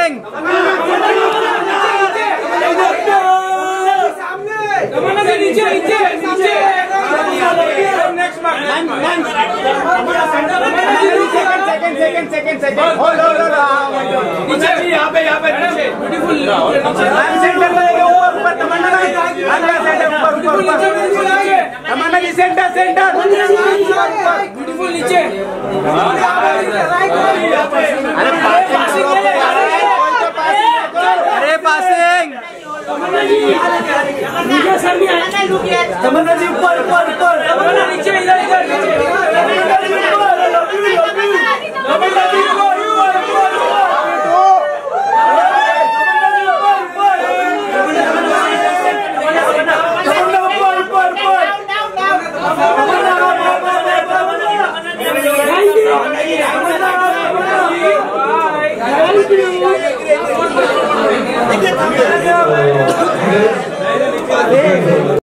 passing second यहाँ पे beautiful centre में ऊपर तमन्ना तमन्ना जी सेंटर ब्यूटीफुल नीचे अरे पासिंग तमन्ना जी ऊपर नीचे इधर